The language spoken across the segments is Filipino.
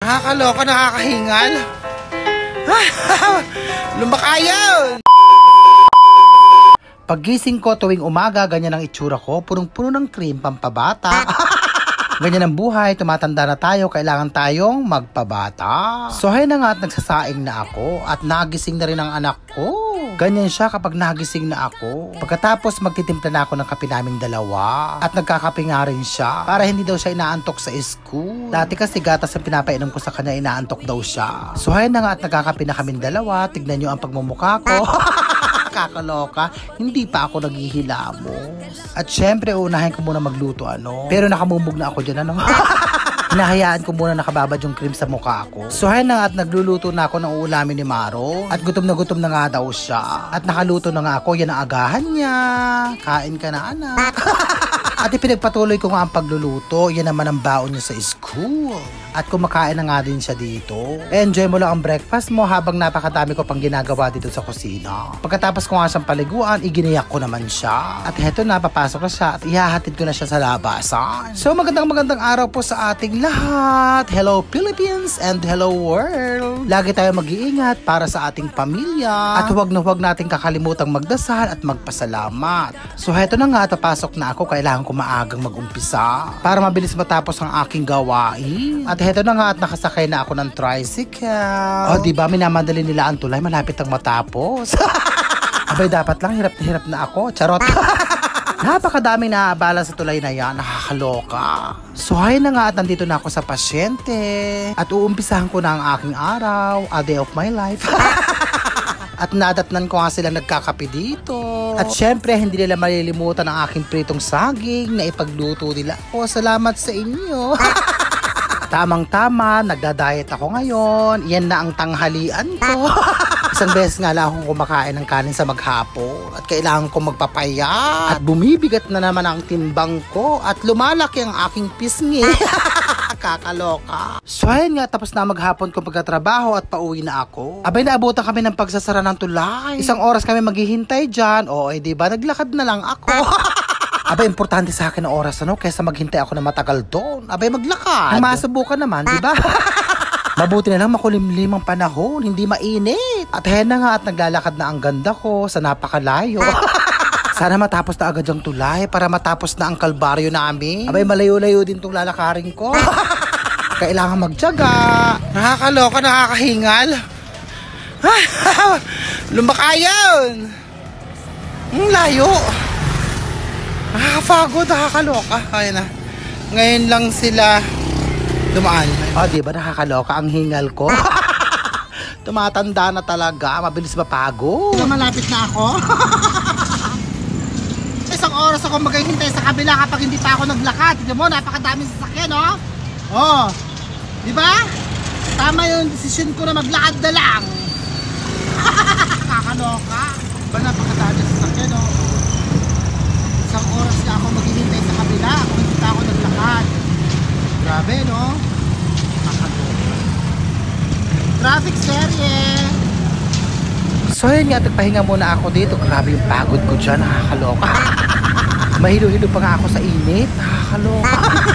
Nakakaloka, nakakahingal. Lumakayaw! Paggising ko tuwing umaga, ganyan ang itsura ko. Punong-puno ng cream, pampabata. Ganyan ang buhay, tumatanda na tayo, kailangan tayong magpabata. So hay na nga at nagsasaing na ako at nagising na rin ang anak ko. Ganyan siya kapag nagising na ako. Pagkatapos magtitimpla na ako ng kape naming dalawa at nagkakape nga rin siya para hindi daw siya inaantok sa school. Dati kasi gatas ang pinapainom ko sa kanya, inaantok daw siya. So hay na nga at nagkakape na kaming dalawa. Tignan nyo ang pagmumukha ko. Kakaloka, hindi pa ako naghihilamos. At syempre, unahin ko muna magluto, Pero nakamumog na ako dyan, Hinahayaan ko muna nakababad yung cream sa mukha ko. So, hay na nga at nagluluto na ako ng uulamin ni Maro. At gutom na nga daw siya. At nakaluto na nga ako, yan ang agahan niya. Kain ka na, anak. At ipinagpatuloy ko nga ang pagluluto. Yan naman ang baon niya sa school. At kumakain na nga din siya dito. Enjoy mo lang ang breakfast mo habang napakadami ko pang ginagawa dito sa kusina. Pagkatapos ko nga siyang paliguan, iginiyak ko naman siya. At heto na, papasok na siya at ihahatid ko na siya sa labasan. So magandang araw po sa ating lahat. Hello Philippines and hello world. Lagi tayo mag-iingat para sa ating pamilya. At huwag na huwag natin kakalimutang magdasal at magpasalamat. So heto na nga, papasok na ako. Kailangan ko maagang mag-umpisa para mabilis matapos ang aking gawain. At heto na nga at nakasakay na ako ng tricycle. O diba, minamadali nila ang tulay, malapit ang matapos. Abay, dapat lang, hirap na ako. Charot. Napakadaming naaabala sa tulay na yan, nakakaloka. So hay na nga at nandito na ako sa pasyente. At uumpisahan ko na ang aking araw, a day of my life. At nadatnan ko nga sila nagkakape dito. At syempre, hindi nila malilimutan ang aking pritong saging na ipagluto nila. O, salamat sa inyo. Tamang-tama, nagda-diet ako ngayon. Yan na ang tanghalian ko. Isang beses nga lang akong kumakain ng kanin sa maghapon. At kailangan ko magpapayat. At bumibigat na naman ang timbang ko. At lumalaki ang aking pisngi. Kakaloka. So ayun nga, tapos na maghapon ko pagkatrabaho at pauwi na ako. Abay, naabutan kami ng pagsasara ng tulay. Isang oras kami maghihintay dyan. O, diba, naglakad na lang ako. Abay, importante sa akin ang oras, kaysa maghintay ako na matagal doon. Abay, maglakad. Masubukan naman, di ba? Mabuti na lang makulimlim ang panahon, hindi mainit. At hen na nga at naglalakad na ang ganda ko sa napakalayo. Sana matapos na agad yung tulay para matapos na ang kalbaryo namin. Abay, malayo-layo din tong lalakarin ko. Kailangan magtiyaga. Nakakaloka, nakakahingal. Lumakayon. Layo. Nakakapagod, nakakaloka. Ayun na. Ngayon lang sila dumaan. O, diba nakakaloka ang hingal ko? Tumatanda na talaga. Mabilis mapagod. Malapit na ako. Isang oras ako maghihintay sa kabila kapag hindi pa ako naglakad. Tignan mo, napakadaming sasakyan, Oh, diba? Tama yung desisyon ko na maglakad na lang. Nakakaloka. Diba napakadaming sasakyan, Isang oras na ako maghihintay sa kabila kung hindi pa ako naglakad. Grabe, traffic serye. So yun nga, nagpahinga muna ako dito. Grabe yung pagod ko dyan, nakakaloka. Mahilo-hilo pa nga ako sa init, nakakaloka.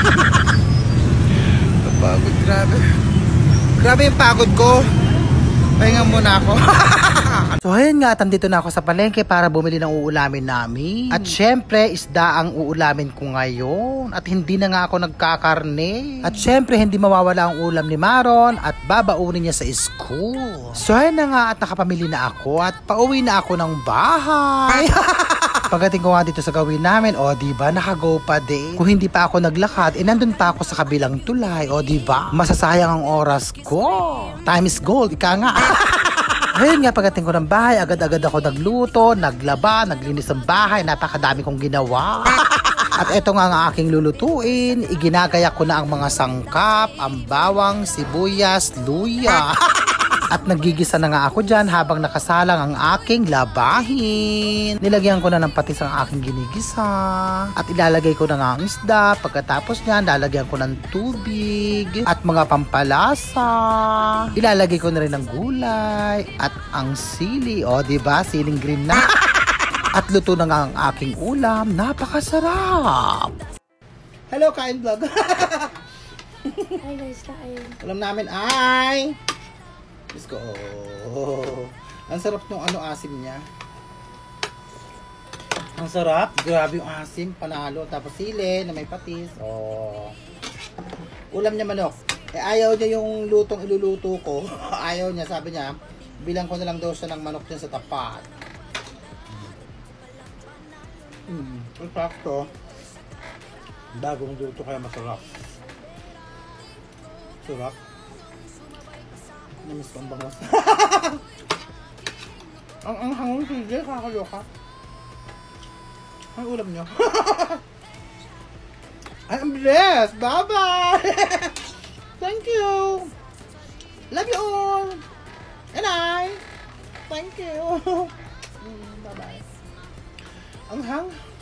Pagod, grabe. Grabe yung pagod ko. Pahinga muna ako. So ayun nga, andito na ako sa palengke para bumili ng uulamin namin. At syempre, isda ang uulamin ko ngayon. At hindi na nga ako nagkakarne. At syempre, hindi mawawala ang ulam ni Maron at babaunin niya sa school. So ayun na nga at nakapamili na ako at pauwi na ako ng bahay. Pagdating ko nga dito sa gawin namin, diba, nakago pa din. Kung hindi pa ako naglakad, nandun pa ako sa kabilang tulay, diba, masasayang ang oras ko. Time is gold, ika nga. Ayun nga, pagdating ko ng bahay, agad-agad ako nagluto, naglaba, naglinis ng bahay, napakadami kong ginawa. At eto nga ang aking lulutuin, iginagaya ko na ang mga sangkap, ang bawang, sibuyas, luya. At nagigisa na nga ako dyan habang nakasalang ang aking labahin. Nilagyan ko na ng patis ang aking ginigisa. At ilalagay ko na nga ang isda. Pagkatapos niyan, lalagyan ko ng tubig at mga pampalasa. Ilalagay ko na rin ng gulay at ang sili. Diba? Siling green na. At luto na nga ang aking ulam. Napakasarap! Hello, Kain Vlog! Ay guys, kain. Ulam namin ay... Let's go. Ang sarap nung asim niya. Ang sarap. Grabe yung asim. Panalo. Tapos sili na may patis. Oh. Ulam niya manok. Eh ayaw niya yung lutong iluluto ko. Ayaw niya. Sabi niya, bilang ko na lang daw siya ng manok dyan sa tapat. Sakto. Bagong luto kaya masarap. Sarap. Namiss ko ang bangos. ang hangong sige, kakaloka. Ang ulam nyo. I'm blessed. Bye-bye. Thank you. Love you all. And I. Thank you. Bye-bye. Ang hang.